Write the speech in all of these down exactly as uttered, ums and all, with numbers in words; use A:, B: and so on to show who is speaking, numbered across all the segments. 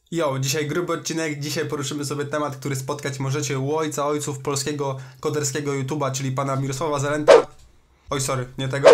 A: Jo, dzisiaj gruby odcinek, dzisiaj poruszymy sobie temat, który spotkać możecie u ojca ojców polskiego koderskiego YouTube'a, czyli pana Mirosława Zalenta. Oj, sorry, nie tego.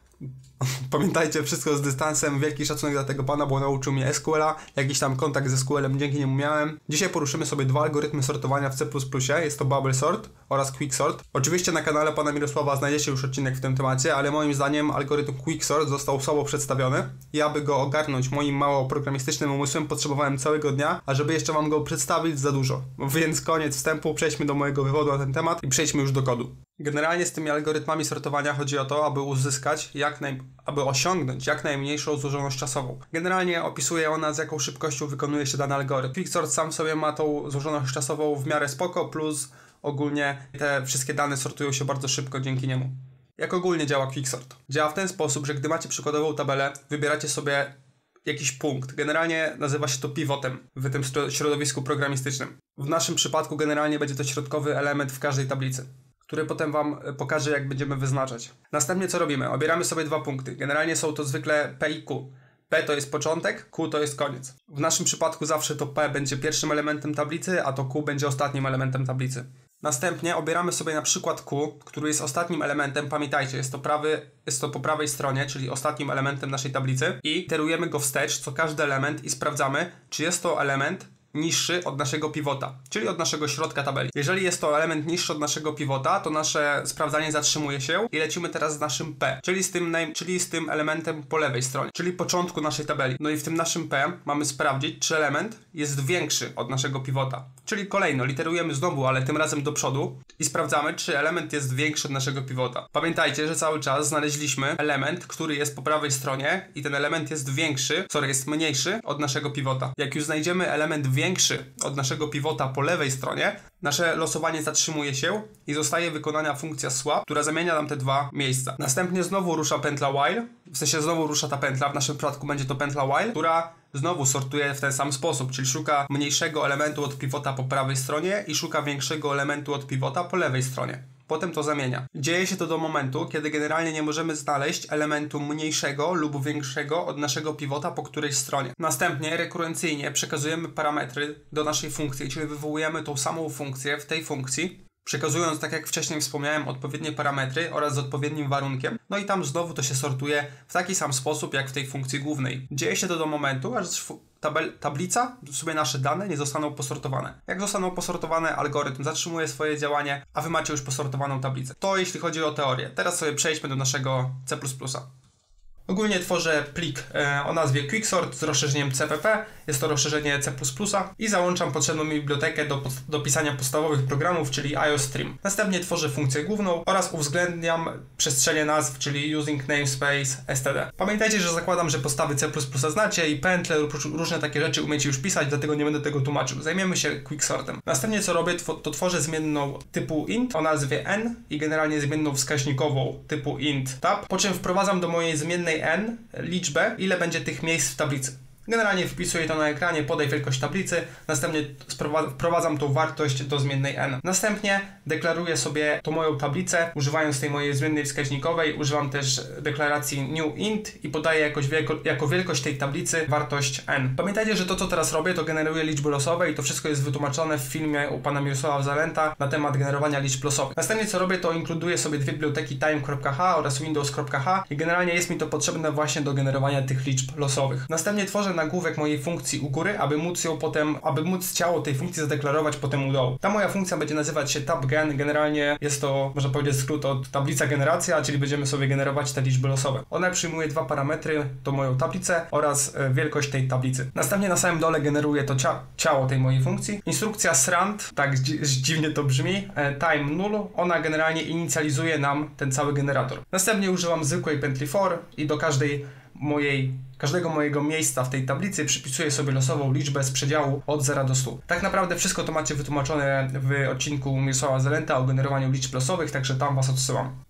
A: Pamiętajcie, wszystko z dystansem, wielki szacunek dla tego pana, bo nauczył mnie S Q L a, jakiś tam kontakt z S Q L-em dzięki niemu miałem. Dzisiaj poruszymy sobie dwa algorytmy sortowania w C plus plus, jest to Bubble Sort oraz Quick Sort. Oczywiście na kanale pana Mirosława znajdziecie już odcinek w tym temacie, ale moim zdaniem algorytm Quick Sort został słabo przedstawiony i aby go ogarnąć moim mało programistycznym umysłem potrzebowałem całego dnia, a żeby jeszcze wam go przedstawić za dużo. Więc koniec wstępu, przejdźmy do mojego wywodu na ten temat i przejdźmy już do kodu. Generalnie z tymi algorytmami sortowania chodzi o to, aby uzyskać jak naj... aby osiągnąć jak najmniejszą złożoność czasową. Generalnie opisuje ona, z jaką szybkością wykonuje się dany algorytm. Quicksort sam sobie ma tą złożoność czasową w miarę spoko, plus ogólnie te wszystkie dane sortują się bardzo szybko dzięki niemu. Jak ogólnie działa Quicksort? Działa w ten sposób, że gdy macie przykładową tabelę, wybieracie sobie jakiś punkt. Generalnie nazywa się to pivotem w tym środowisku programistycznym. W naszym przypadku generalnie będzie to środkowy element w każdej tablicy, który potem wam pokaże, jak będziemy wyznaczać. Następnie co robimy? Obieramy sobie dwa punkty. Generalnie są to zwykle P i Q. P to jest początek, Q to jest koniec. W naszym przypadku zawsze to P będzie pierwszym elementem tablicy, a to Q będzie ostatnim elementem tablicy. Następnie obieramy sobie na przykład Q, który jest ostatnim elementem. Pamiętajcie, jest to, prawy, jest to po prawej stronie, czyli ostatnim elementem naszej tablicy. I iterujemy go wstecz, co każdy element i sprawdzamy, czy jest to element niższy od naszego pivota, czyli od naszego środka tabeli. Jeżeli jest to element niższy od naszego pivota, to nasze sprawdzanie zatrzymuje się i lecimy teraz z naszym P, czyli z tym, czyli z tym elementem po lewej stronie, czyli początku naszej tabeli. No i w tym naszym P mamy sprawdzić, czy element jest większy od naszego pivota. Czyli kolejno literujemy znowu, ale tym razem do przodu i sprawdzamy, czy element jest większy od naszego pivota. Pamiętajcie, że cały czas znaleźliśmy element, który jest po prawej stronie i ten element jest większy, sorry, jest mniejszy od naszego pivota. Jak już znajdziemy element większy od naszego pivota po lewej stronie, nasze losowanie zatrzymuje się i zostaje wykonana funkcja swap, która zamienia nam te dwa miejsca. Następnie znowu rusza pętla while, w sensie znowu rusza ta pętla, w naszym przypadku będzie to pętla while, która znowu sortuje w ten sam sposób, czyli szuka mniejszego elementu od pivota po prawej stronie i szuka większego elementu od pivota po lewej stronie. Potem to zamienia. Dzieje się to do momentu, kiedy generalnie nie możemy znaleźć elementu mniejszego lub większego od naszego pivota po którejś stronie. Następnie rekurencyjnie przekazujemy parametry do naszej funkcji, czyli wywołujemy tą samą funkcję w tej funkcji, przekazując, tak jak wcześniej wspomniałem, odpowiednie parametry oraz z odpowiednim warunkiem. No i tam znowu to się sortuje w taki sam sposób, jak w tej funkcji głównej. Dzieje się to do momentu, aż tabel, tablica, sobie nasze dane nie zostaną posortowane. Jak zostaną posortowane, algorytm zatrzymuje swoje działanie, a wy macie już posortowaną tablicę. To jeśli chodzi o teorię. Teraz sobie przejdźmy do naszego C plus plus. Ogólnie tworzę plik e, o nazwie Quicksort z rozszerzeniem C P P, jest to rozszerzenie C plus plus i załączam potrzebną mi bibliotekę do, do pisania podstawowych programów, czyli IOStream. Następnie tworzę funkcję główną oraz uwzględniam przestrzenie nazw, czyli using namespace std. Pamiętajcie, że zakładam, że podstawy C plus plus znacie i pętle lub różne takie rzeczy umiecie już pisać, dlatego nie będę tego tłumaczył. Zajmiemy się Quicksortem. Następnie co robię, to tworzę zmienną typu int o nazwie n i generalnie zmienną wskaźnikową typu int tab, po czym wprowadzam do mojej zmiennej n liczbę, ile będzie tych miejsc w tablicy. Generalnie wpisuję to na ekranie, podaj wielkość tablicy, następnie wprowadzam tą wartość do zmiennej n. Następnie deklaruję sobie tą moją tablicę, używając tej mojej zmiennej wskaźnikowej, używam też deklaracji new int i podaję jakoś wielko, jako wielkość tej tablicy wartość n. Pamiętajcie, że to co teraz robię, to generuję liczby losowe i to wszystko jest wytłumaczone w filmie u pana Mirosława Zalenta na temat generowania liczb losowych. Następnie co robię, to inkluduję sobie dwie biblioteki time kropka h oraz windows kropka h i generalnie jest mi to potrzebne właśnie do generowania tych liczb losowych. Następnie tworzę nagłówek mojej funkcji u góry, aby móc ją potem, aby móc ciało tej funkcji zadeklarować potem u dołu. Ta moja funkcja będzie nazywać się tabgen, generalnie jest to, można powiedzieć, skrót od tablica generacja, czyli będziemy sobie generować te liczby losowe. Ona przyjmuje dwa parametry, to moją tablicę oraz e, wielkość tej tablicy. Następnie na samym dole generuję to cia ciało tej mojej funkcji. Instrukcja srand, tak dziwnie to brzmi, e, time null, ona generalnie inicjalizuje nam ten cały generator. Następnie używam zwykłej pętli for i do każdej mojej każdego mojego miejsca w tej tablicy przypisuję sobie losową liczbę z przedziału od zera do stu. Tak naprawdę wszystko to macie wytłumaczone w odcinku Mirosława Zalenta o generowaniu liczb losowych, także tam was odsyłam.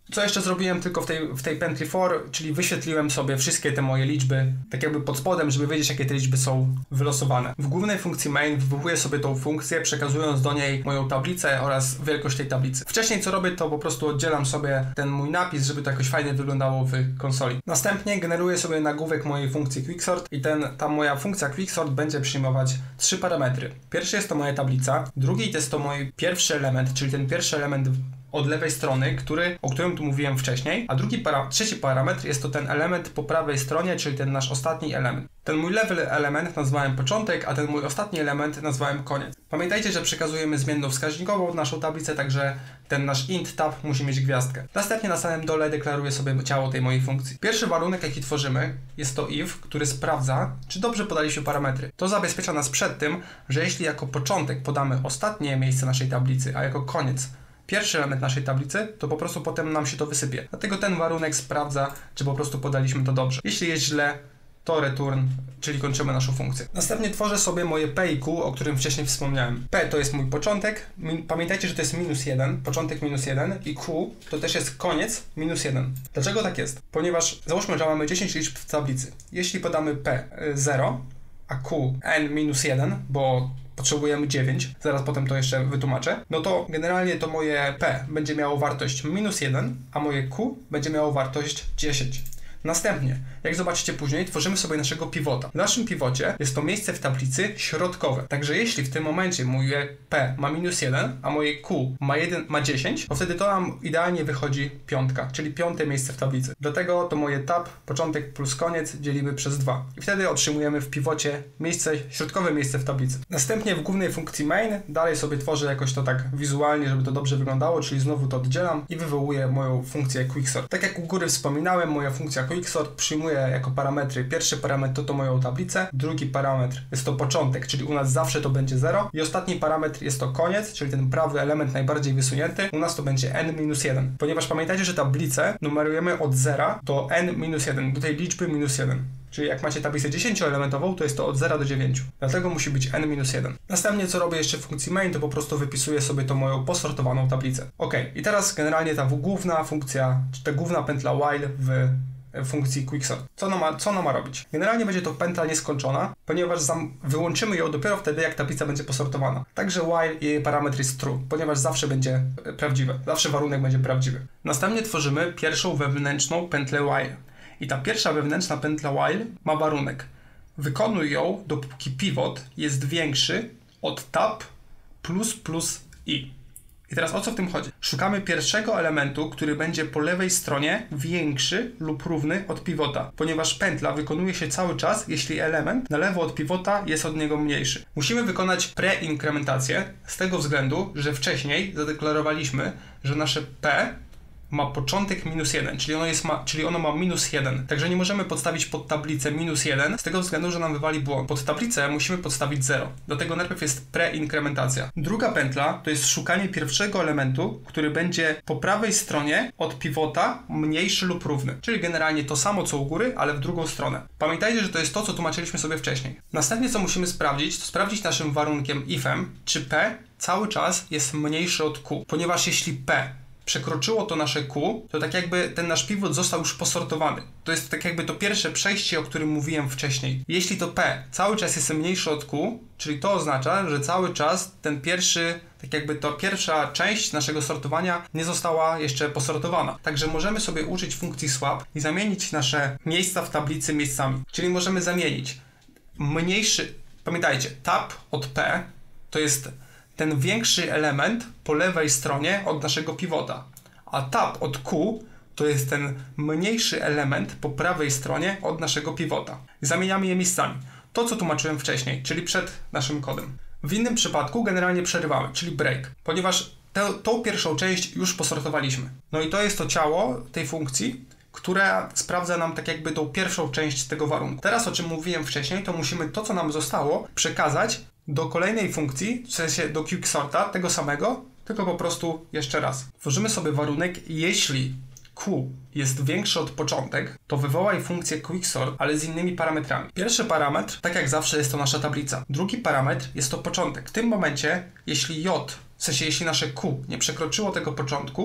A: Co jeszcze zrobiłem tylko w tej, w tej pętli for, czyli wyświetliłem sobie wszystkie te moje liczby, tak jakby pod spodem, żeby wiedzieć, jakie te liczby są wylosowane. W głównej funkcji main wywołuję sobie tą funkcję, przekazując do niej moją tablicę oraz wielkość tej tablicy. Wcześniej co robię, to po prostu oddzielam sobie ten mój napis, żeby to jakoś fajnie wyglądało w konsoli. Następnie generuję sobie nagłówek mojej funkcji quicksort i ten, ta moja funkcja quicksort będzie przyjmować trzy parametry. Pierwszy jest to moja tablica, drugi to jest to mój pierwszy element, czyli ten pierwszy element od lewej strony, który, o którym tu mówiłem wcześniej, a drugi para, trzeci parametr jest to ten element po prawej stronie, czyli ten nasz ostatni element. Ten mój lewy element nazwałem początek, a ten mój ostatni element nazwałem koniec. Pamiętajcie, że przekazujemy zmienną wskaźnikową naszą tablicę, także ten nasz int tab musi mieć gwiazdkę. Następnie na samym dole deklaruję sobie ciało tej mojej funkcji. Pierwszy warunek, jaki tworzymy, jest to if, który sprawdza, czy dobrze podaliśmy parametry. To zabezpiecza nas przed tym, że jeśli jako początek podamy ostatnie miejsce naszej tablicy, a jako koniec pierwszy element naszej tablicy, to po prostu potem nam się to wysypie. Dlatego ten warunek sprawdza, czy po prostu podaliśmy to dobrze. Jeśli jest źle, to return, czyli kończymy naszą funkcję. Następnie tworzę sobie moje p i q, o którym wcześniej wspomniałem. P to jest mój początek, pamiętajcie, że to jest minus jeden, początek minus jeden i q to też jest koniec minus jeden. Dlaczego tak jest? Ponieważ załóżmy, że mamy dziesięć liczb w tablicy. Jeśli podamy p zero, a q n minus jeden, bo potrzebujemy dziewięć, zaraz potem to jeszcze wytłumaczę, no to generalnie to moje p będzie miało wartość minus jeden, a moje q będzie miało wartość dziesięć. Następnie, jak zobaczycie później, tworzymy sobie naszego pivota. W naszym pivocie jest to miejsce w tablicy środkowe. Także jeśli w tym momencie moje p ma minus jeden, a moje q ma, jeden, ma dziesięć, to wtedy to nam idealnie wychodzi piątka, czyli piąte miejsce w tablicy. Dlatego to moje tab, początek plus koniec dzielimy przez dwa. I wtedy otrzymujemy w pivocie miejsce, środkowe miejsce w tablicy. Następnie w głównej funkcji main dalej sobie tworzę jakoś to tak wizualnie, żeby to dobrze wyglądało, czyli znowu to oddzielam i wywołuję moją funkcję quicksort. Tak jak u góry wspominałem, moja funkcja quicksort przyjmuje jako parametry. Pierwszy parametr to to moją tablicę, drugi parametr jest to początek, czyli u nas zawsze to będzie zero i ostatni parametr jest to koniec, czyli ten prawy element najbardziej wysunięty, u nas to będzie n minus jeden. Ponieważ pamiętajcie, że tablicę numerujemy od zera do n minus jeden, do tej liczby minus jeden. Czyli jak macie tablicę dziesięcioelementową, to jest to od zera do dziewięciu. Dlatego musi być n minus jeden. Następnie co robię jeszcze w funkcji main, to po prostu wypisuję sobie tą moją posortowaną tablicę. Ok, i teraz generalnie ta główna funkcja, czy ta główna pętla while w funkcji quicksort. Co ona ma, co ona ma robić? Generalnie będzie to pętla nieskończona, ponieważ wyłączymy ją dopiero wtedy, jak tablica będzie posortowana. Także while i jej parametr jest true, ponieważ zawsze będzie prawdziwe. Zawsze warunek będzie prawdziwy. Następnie tworzymy pierwszą wewnętrzną pętlę while. I ta pierwsza wewnętrzna pętla while ma warunek. Wykonuj ją, dopóki pivot jest większy od tab plus plus i. I teraz o co w tym chodzi? Szukamy pierwszego elementu, który będzie po lewej stronie większy lub równy od pivota, ponieważ pętla wykonuje się cały czas, jeśli element na lewo od pivota jest od niego mniejszy. Musimy wykonać preinkrementację z tego względu, że wcześniej zadeklarowaliśmy, że nasze p ma początek minus jeden, czyli ono, jest ma, czyli ono ma minus jeden. Także nie możemy podstawić pod tablicę minus jeden z tego względu, że nam wywali błąd. Pod tablicę musimy podstawić zero. Dlatego najpierw jest preinkrementacja. Druga pętla to jest szukanie pierwszego elementu, który będzie po prawej stronie od pivota mniejszy lub równy. Czyli generalnie to samo co u góry, ale w drugą stronę. Pamiętajcie, że to jest to, co tłumaczyliśmy sobie wcześniej. Następnie co musimy sprawdzić, to sprawdzić naszym warunkiem ifem, czy p cały czas jest mniejszy od q. Ponieważ jeśli p przekroczyło to nasze Q, to tak jakby ten nasz pivot został już posortowany. To jest tak jakby to pierwsze przejście, o którym mówiłem wcześniej. Jeśli to P cały czas jest mniejsze od Q, czyli to oznacza, że cały czas ten pierwszy, tak jakby to pierwsza część naszego sortowania nie została jeszcze posortowana. Także możemy sobie użyć funkcji swap i zamienić nasze miejsca w tablicy miejscami. Czyli możemy zamienić mniejszy, pamiętajcie, tab od P to jest ten większy element po lewej stronie od naszego pivota, a tab od Q to jest ten mniejszy element po prawej stronie od naszego pivota. Zamieniamy je miejscami. To, co tłumaczyłem wcześniej, czyli przed naszym kodem. W innym przypadku generalnie przerywamy, czyli break, ponieważ tę, tą pierwszą część już posortowaliśmy. No i to jest to ciało tej funkcji, która sprawdza nam tak jakby tą pierwszą część tego warunku. Teraz, o czym mówiłem wcześniej, to musimy to, co nam zostało, przekazać do kolejnej funkcji, w sensie do quicksorta, tego samego, tylko po prostu jeszcze raz. Tworzymy sobie warunek, jeśli Q jest większy od początek, to wywołaj funkcję quicksort, ale z innymi parametrami. Pierwszy parametr, tak jak zawsze, jest to nasza tablica. Drugi parametr jest to początek. W tym momencie, jeśli J, w sensie jeśli nasze Q nie przekroczyło tego początku,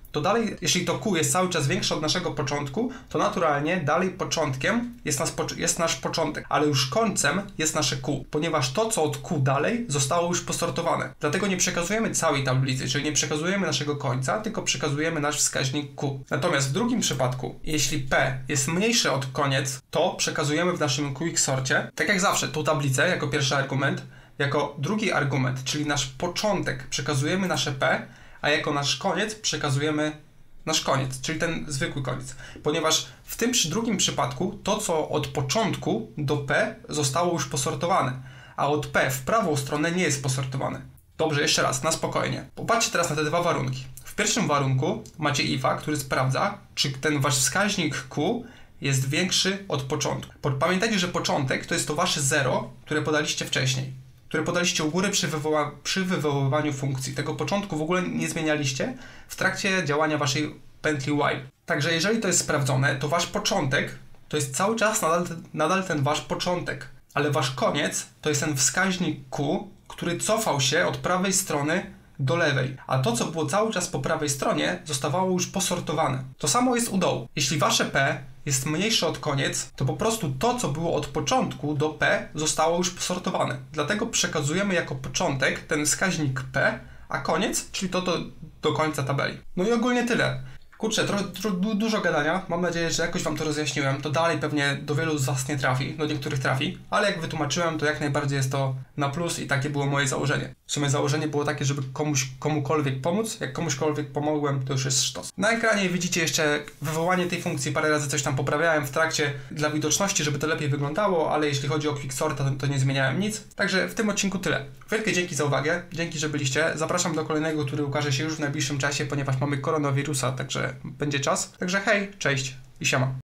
A: to dalej, jeśli to Q jest cały czas większe od naszego początku, to naturalnie dalej początkiem jest, nas, jest nasz początek, ale już końcem jest nasze Q, ponieważ to, co od Q dalej, zostało już posortowane. Dlatego nie przekazujemy całej tablicy, czyli nie przekazujemy naszego końca, tylko przekazujemy nasz wskaźnik Q. Natomiast w drugim przypadku, jeśli P jest mniejsze od koniec, to przekazujemy w naszym quicksorcie, tak jak zawsze, tą tablicę jako pierwszy argument, jako drugi argument, czyli nasz początek, przekazujemy nasze P, a jako nasz koniec przekazujemy nasz koniec, czyli ten zwykły koniec. Ponieważ w tym przy drugim przypadku to, co od początku do P zostało już posortowane, a od P w prawą stronę nie jest posortowane. Dobrze, jeszcze raz, na spokojnie. Popatrzcie teraz na te dwa warunki. W pierwszym warunku macie ifa, który sprawdza, czy ten wasz wskaźnik Q jest większy od początku. Pamiętajcie, że początek to jest to wasze zero, które podaliście wcześniej, które podaliście u góry przy, wywoła przy wywoływaniu funkcji. Tego początku w ogóle nie zmienialiście w trakcie działania waszej pętli while. Także jeżeli to jest sprawdzone, to wasz początek to jest cały czas nadal, nadal ten wasz początek, ale wasz koniec to jest ten wskaźnik Q, który cofał się od prawej strony do lewej, a to, co było cały czas po prawej stronie, zostawało już posortowane. To samo jest u dołu. Jeśli wasze P jest mniejsze od koniec, to po prostu to, co było od początku do P, zostało już posortowane. Dlatego przekazujemy jako początek ten wskaźnik P, a koniec, czyli to do, do końca tabeli. No i ogólnie tyle. Kurczę, trochę, trochę dużo gadania, mam nadzieję, że jakoś wam to rozjaśniłem, to dalej pewnie do wielu z was nie trafi, do niektórych trafi, ale jak wytłumaczyłem, to jak najbardziej jest to na plus i takie było moje założenie. W sumie założenie było takie, żeby komuś, komukolwiek pomóc, jak komuśkolwiek pomogłem, to już jest sztos. Na ekranie widzicie jeszcze wywołanie tej funkcji, parę razy coś tam poprawiałem w trakcie dla widoczności, żeby to lepiej wyglądało, ale jeśli chodzi o quicksorta, to, to nie zmieniałem nic. Także w tym odcinku tyle. Wielkie dzięki za uwagę, dzięki, że byliście. Zapraszam do kolejnego, który ukaże się już w najbliższym czasie, ponieważ mamy koronawirusa, także będzie czas. Także hej, cześć i siema.